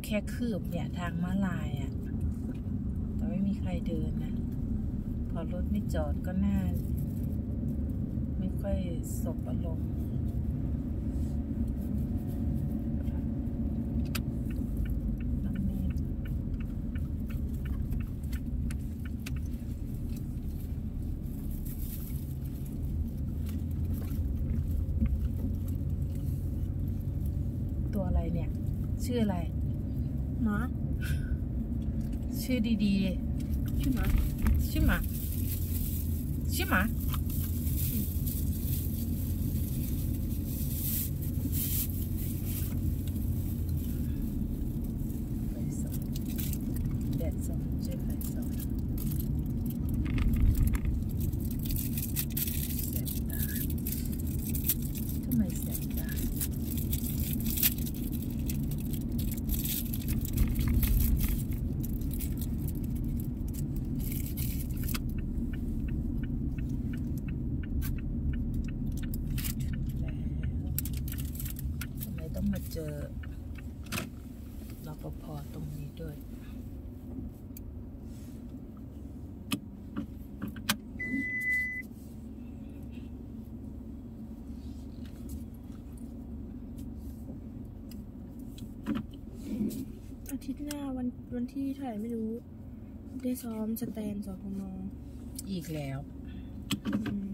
แค่คืบเนี่ยทางม้าลายอ่ะแต่ไม่มีใครเดินนะพอรถไม่จอดก็น่าไม่ค่อยสบอารมณ์ตัวอะไรเนี่ยชื่ออะไรหมาชื่อดีๆชื่อหมาชื่อหมาชื่อหมาไฟส่องแดดส่องชื่อไฟส่องแสบตาทำไมแสบตาต้องมาเจอรปภ.ตรงนี้ด้วยอาทิตย์หน้าวันที่เท่าไหร่ไม่รู้ได้ซ้อมสแตนสพม. อีกแล้ว